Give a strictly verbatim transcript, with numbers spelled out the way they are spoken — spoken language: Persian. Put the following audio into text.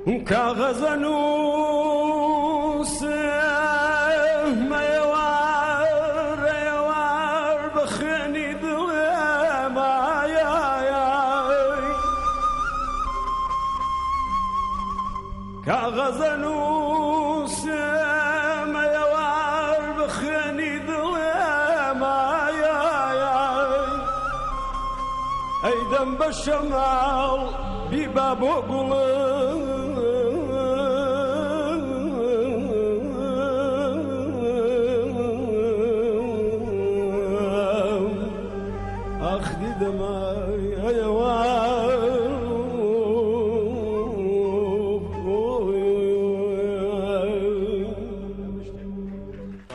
كاغذ نوس ما يوار يوار بخني ظلما يا يا كاغذ نوس ما يوار بخني ظلما يا يا ايدم بالشمال بباب قلب أخذ دماي